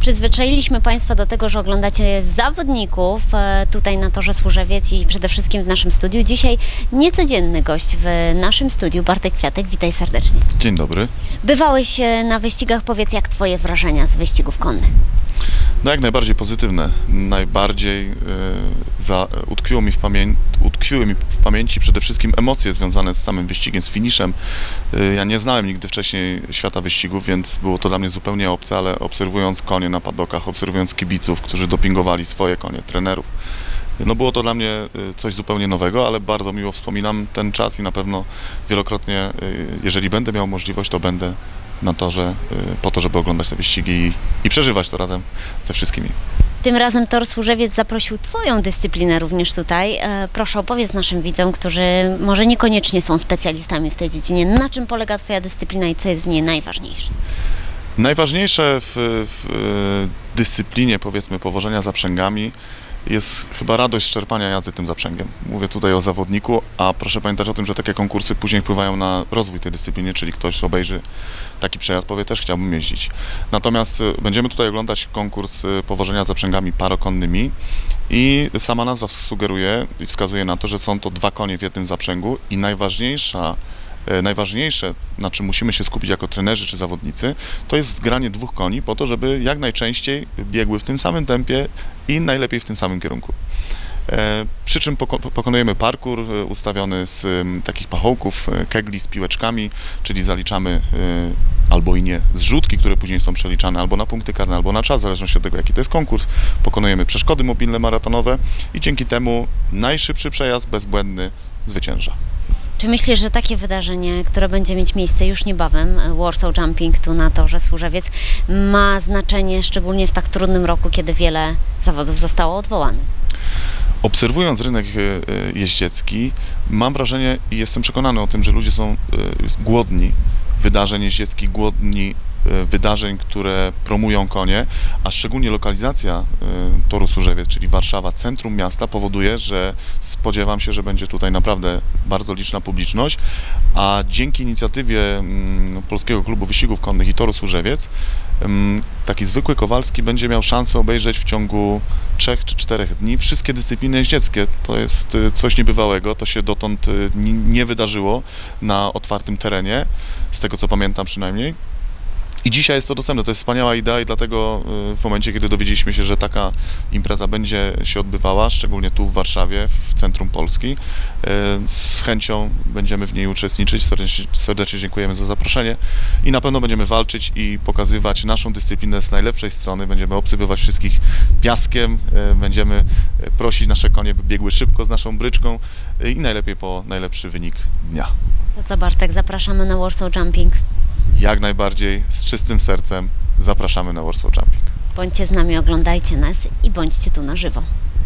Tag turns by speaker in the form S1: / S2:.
S1: Przyzwyczailiśmy Państwa do tego, że oglądacie zawodników tutaj na Torze Służewiec i przede wszystkim w naszym studiu. Dzisiaj niecodzienny gość w naszym studiu, Bartek Kwiatek. Witaj serdecznie.
S2: Dzień dobry.
S1: Bywałeś na wyścigach. Powiedz, jak Twoje wrażenia z wyścigów konnych?
S2: No jak najbardziej pozytywne. Najbardziej utkwiły mi w pamięci przede wszystkim emocje związane z samym wyścigiem, z finiszem. Ja nie znałem nigdy wcześniej świata wyścigów, więc było to dla mnie zupełnie obce, ale obserwując konie na padokach, obserwując kibiców, którzy dopingowali swoje konie, trenerów, no było to dla mnie coś zupełnie nowego, ale bardzo miło wspominam ten czas i na pewno wielokrotnie, jeżeli będę miał możliwość, to będę na torze po to, żeby oglądać te wyścigi i przeżywać to razem ze wszystkimi.
S1: Tym razem Tor Służewiec zaprosił Twoją dyscyplinę również tutaj. Proszę, opowiedz naszym widzom, którzy może niekoniecznie są specjalistami w tej dziedzinie, na czym polega Twoja dyscyplina i co jest w niej najważniejsze?
S2: Najważniejsze w dyscyplinie, powiedzmy, powożenia zaprzęgami jest chyba radość z czerpania jazdy tym zaprzęgiem. Mówię tutaj o zawodniku, a proszę pamiętać o tym, że takie konkursy później wpływają na rozwój tej dyscypliny, czyli ktoś obejrzy taki przejazd, powie, też chciałbym jeździć. Natomiast będziemy tutaj oglądać konkurs powożenia zaprzęgami parokonnymi i sama nazwa sugeruje i wskazuje na to, że są to dwa konie w jednym zaprzęgu i najważniejsze, na czym musimy się skupić jako trenerzy czy zawodnicy, to jest zgranie dwóch koni po to, żeby jak najczęściej biegły w tym samym tempie i najlepiej w tym samym kierunku. Przy czym pokonujemy parkour ustawiony z takich pachołków, kegli z piłeczkami, czyli zaliczamy albo i nie zrzutki, które później są przeliczane albo na punkty karne, albo na czas, w zależności od tego, jaki to jest konkurs. Pokonujemy przeszkody mobilne, maratonowe i dzięki temu najszybszy przejazd bezbłędny zwycięża.
S1: Czy myślisz, że takie wydarzenie, które będzie mieć miejsce już niebawem, Warsaw Jumping tu na Torze Służewiec, ma znaczenie szczególnie w tak trudnym roku, kiedy wiele zawodów zostało odwołanych?
S2: Obserwując rynek jeździecki, mam wrażenie i jestem przekonany o tym, że ludzie są głodni wydarzeń jeździeckich, głodni wydarzeń, które promują konie, a szczególnie lokalizacja Toru Służewiec, czyli Warszawa, centrum miasta, powoduje, że spodziewam się, że będzie tutaj naprawdę bardzo liczna publiczność, a dzięki inicjatywie Polskiego Klubu Wyścigów Konnych i Toru Służewiec taki zwykły Kowalski będzie miał szansę obejrzeć w ciągu 3 czy 4 dni wszystkie dyscypliny jeździeckie. To jest coś niebywałego, to się dotąd nie wydarzyło na otwartym terenie, z tego co pamiętam przynajmniej. I dzisiaj jest to dostępne, to jest wspaniała idea i dlatego w momencie, kiedy dowiedzieliśmy się, że taka impreza będzie się odbywała, szczególnie tu w Warszawie, w centrum Polski, z chęcią będziemy w niej uczestniczyć. Serdecznie dziękujemy za zaproszenie i na pewno będziemy walczyć i pokazywać naszą dyscyplinę z najlepszej strony. Będziemy obsypywać wszystkich piaskiem, będziemy prosić nasze konie, by biegły szybko z naszą bryczką i najlepiej po najlepszy wynik dnia.
S1: To co, Bartek, zapraszamy na Warsaw Jumping?
S2: Jak najbardziej, z czystym sercem zapraszamy na Warsaw Jumping.
S1: Bądźcie z nami, oglądajcie nas i bądźcie tu na żywo.